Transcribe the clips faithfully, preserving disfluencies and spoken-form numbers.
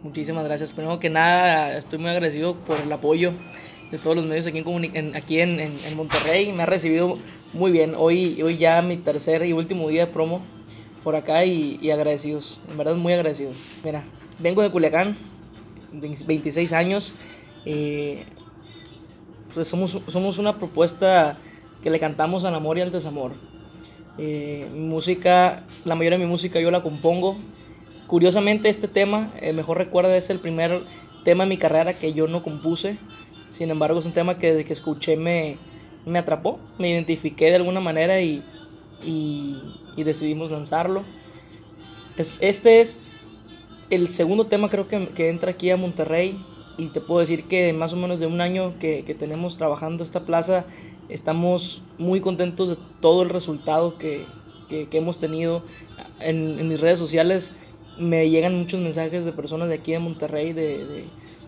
Muchísimas gracias. Primero que nada, estoy muy agradecido por el apoyo de todos los medios aquí en, comuni- en- aquí en, en- en Monterrey. Me ha recibido muy bien. Hoy, hoy ya mi tercer y último día de promo por acá y, y agradecidos. En verdad, muy agradecidos. Mira, vengo de Culiacán, veintiséis años. eh, pues somos, somos una propuesta que le cantamos al amor y al desamor. Eh, mi música, la mayoría de mi música yo la compongo. Curiosamente este tema, eh, mejor recuerda, es el primer tema de mi carrera que yo no compuse. Sin embargo es un tema que desde que escuché me, me atrapó, me identifiqué de alguna manera y, y, y decidimos lanzarlo. Es, este es el segundo tema creo que, que entra aquí a Monterrey y te puedo decir que más o menos de un año que, que tenemos trabajando esta plaza, estamos muy contentos de todo el resultado que, que, que hemos tenido. En, en mis redes sociales me llegan muchos mensajes de personas de aquí de Monterrey, de, de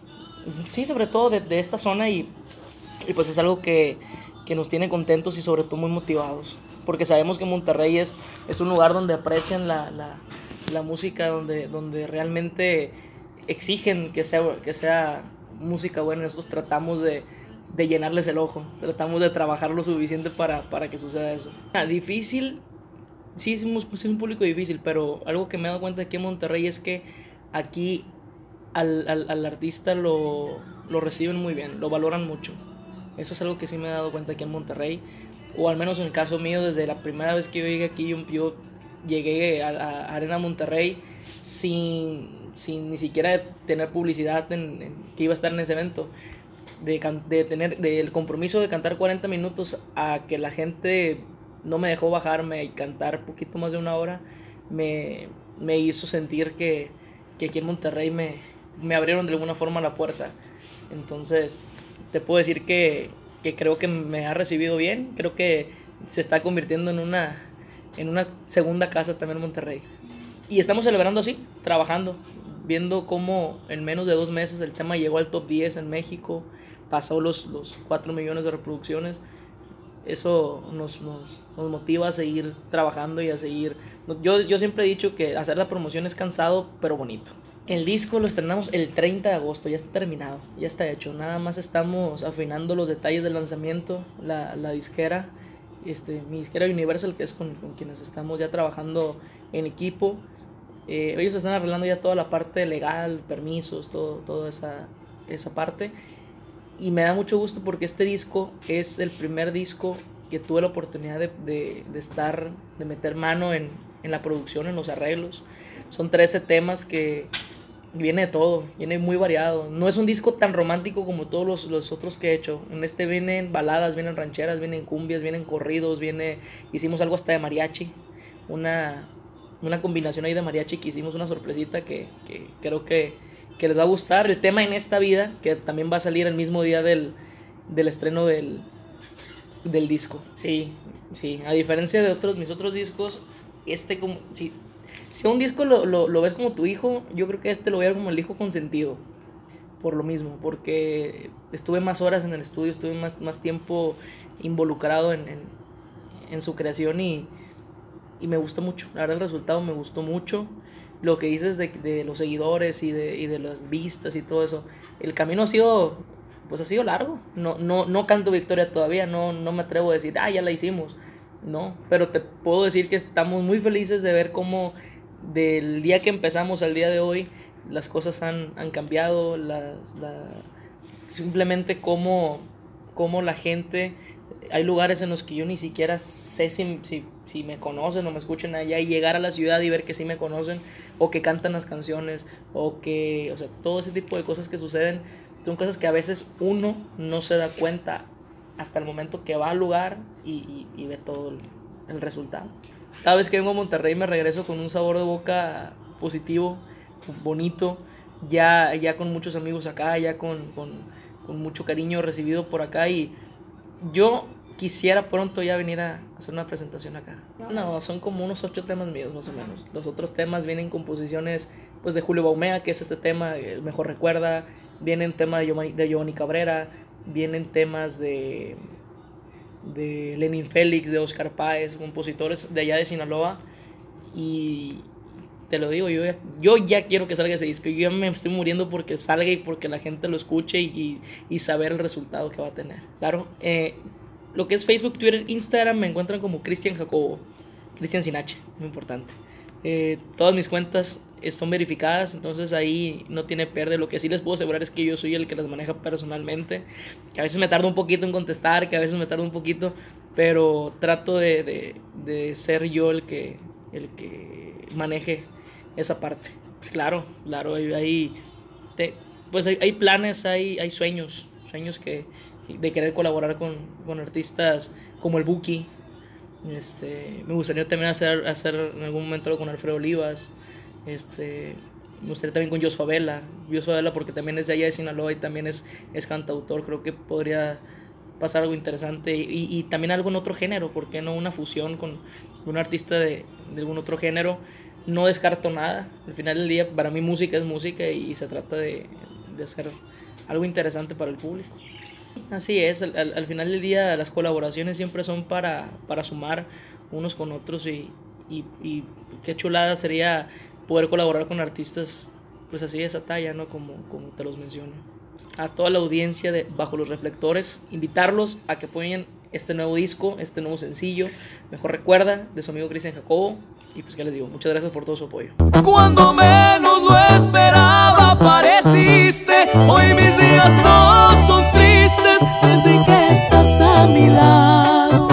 sí, sobre todo de, de esta zona y, y pues es algo que, que nos tiene contentos y sobre todo muy motivados. Porque sabemos que Monterrey es, es un lugar donde aprecian la, la, la música, donde, donde realmente exigen que sea, que sea música buena. Nosotros tratamos de, de llenarles el ojo, tratamos de trabajar lo suficiente para, para que suceda eso. Ah, difícil, sí es un, es un público difícil, pero algo que me he dado cuenta aquí en Monterrey es que aquí al, al, al artista lo, lo reciben muy bien, lo valoran mucho. Eso es algo que sí me he dado cuenta aquí en Monterrey, o al menos en el caso mío, desde la primera vez que yo llegué aquí, yo, yo llegué a, a Arena Monterrey sin, sin ni siquiera tener publicidad en, en que iba a estar en ese evento. De, de tener del compromiso de cantar cuarenta minutos a que la gente no me dejó bajarme y cantar poquito más de una hora, me, me hizo sentir que, que aquí en Monterrey me, me abrieron de alguna forma la puerta. Entonces, te puedo decir que, que creo que me ha recibido bien, creo que se está convirtiendo en una, en una segunda casa también en Monterrey. Y estamos celebrando así, trabajando, viendo cómo en menos de dos meses el tema llegó al top diez en México, pasó los, los cuatro millones de reproducciones. Eso nos, nos, nos motiva a seguir trabajando y a seguir. Yo, yo siempre he dicho que hacer la promoción es cansado, pero bonito. El disco lo estrenamos el treinta de agosto, ya está terminado, ya está hecho. Nada más estamos afinando los detalles del lanzamiento, la, la disquera, este, mi disquera Universal, que es con, con quienes estamos ya trabajando en equipo. Eh, ellos están arreglando ya toda la parte legal, permisos, todo, toda esa, esa parte. Y me da mucho gusto porque este disco es el primer disco que tuve la oportunidad de, de, de estar, de meter mano en, en la producción, en los arreglos. Son trece temas que viene de todo, viene muy variado. No es un disco tan romántico como todos los, los otros que he hecho. En este vienen baladas, vienen rancheras, vienen cumbias, vienen corridos, viene, hicimos algo hasta de mariachi, una, una combinación ahí de mariachi que hicimos una sorpresita que, que creo que, que les va a gustar. El tema En esta vida, que también va a salir el mismo día del, del estreno del, del disco. Sí, sí, a diferencia de otros, mis otros discos, este como, si, si a un disco lo, lo, lo ves como tu hijo, yo creo que este lo veo como el hijo consentido. Por lo mismo, porque estuve más horas en el estudio, estuve más, más tiempo involucrado en, en, en su creación y, y me gustó mucho. La verdad el resultado me gustó mucho. Lo que dices de, de los seguidores y de, y de las vistas y todo eso. El camino ha sido, pues ha sido largo. No, no, no canto victoria todavía, no, no me atrevo a decir, ah, ya la hicimos. No, pero te puedo decir que estamos muy felices de ver cómo del día que empezamos al día de hoy las cosas han, han cambiado, las, la, simplemente cómo, cómo la gente, hay lugares en los que yo ni siquiera sé si, si, si me conocen o me escuchan allá y llegar a la ciudad y ver que sí me conocen o que cantan las canciones o que, o sea, todo ese tipo de cosas que suceden son cosas que a veces uno no se da cuenta hasta el momento que va al lugar y, y, y ve todo el, el resultado. Cada vez que vengo a Monterrey me regreso con un sabor de boca positivo, bonito, ya, ya con muchos amigos acá, ya con, con, con mucho cariño recibido por acá y yo quisiera pronto ya venir a hacer una presentación acá. No, son como unos ocho temas míos más o menos. Los otros temas vienen composiciones pues de Julio Baumea, que es este tema, el mejor recuerda, vienen temas de Giovanni, de Giovanni Cabrera, vienen temas de de Lenin Félix, de Oscar Páez, compositores de allá de Sinaloa y te lo digo, yo ya, yo ya quiero que salga ese disco. Yo ya me estoy muriendo porque salga y porque la gente lo escuche y, y, y saber el resultado que va a tener. Claro, eh, lo que es Facebook, Twitter, Instagram me encuentran como Cristian Jacobo, Cristian sin H, muy importante. Eh, todas mis cuentas son verificadas, entonces ahí no tiene pierde. Lo que sí les puedo asegurar es que yo soy el que las maneja personalmente, que a veces me tardo un poquito en contestar, que a veces me tardo un poquito, pero trato de, de, de ser yo el que, el que maneje esa parte. Pues claro, claro, hay, hay, te, pues hay, hay planes, hay, hay sueños, sueños que, de querer colaborar con, con artistas como el Buki. Este, me gustaría también hacer, hacer en algún momento algo con Alfredo Olivas. Este, me gustaría también con Jos Favela. Jos Favela porque también es de allá de Sinaloa y también es, es cantautor. Creo que podría pasar algo interesante. Y, y también algo en otro género. ¿Por qué no una fusión con un artista de, de algún otro género? No descarto nada. Al final del día, para mí música es música y se trata de, de hacer algo interesante para el público. Así es, al, al, al final del día las colaboraciones siempre son para, para sumar unos con otros y, y, y qué chulada sería poder colaborar con artistas pues así de esa talla, ¿no? Como, como te los menciono. A toda la audiencia de Bajo los Reflectores, invitarlos a que apoyen este nuevo disco, este nuevo sencillo, Mejor Recuerda, de su amigo Cristian Jacobo. Y pues qué les digo, muchas gracias por todo su apoyo. Cuando menos lo esperaba apareciste, hoy mis días no son tristes desde que estás a mi lado.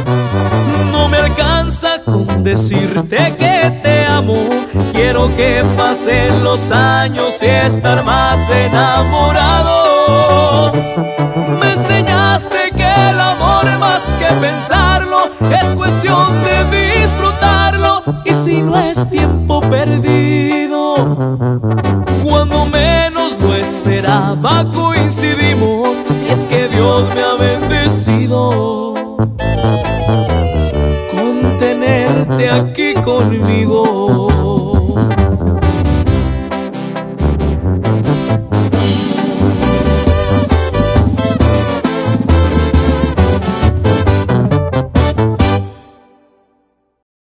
No me alcanza con decirte que te amo, quiero que pasen los años y estar más enamorados. Me enseñaste que el amor más que pensarlo es cuestión de disfrutarlo, y si no es tiempo perdido. Cuando menos lo esperaba coincidimos, y es que Dios me ha bendecido con tenerte aquí conmigo.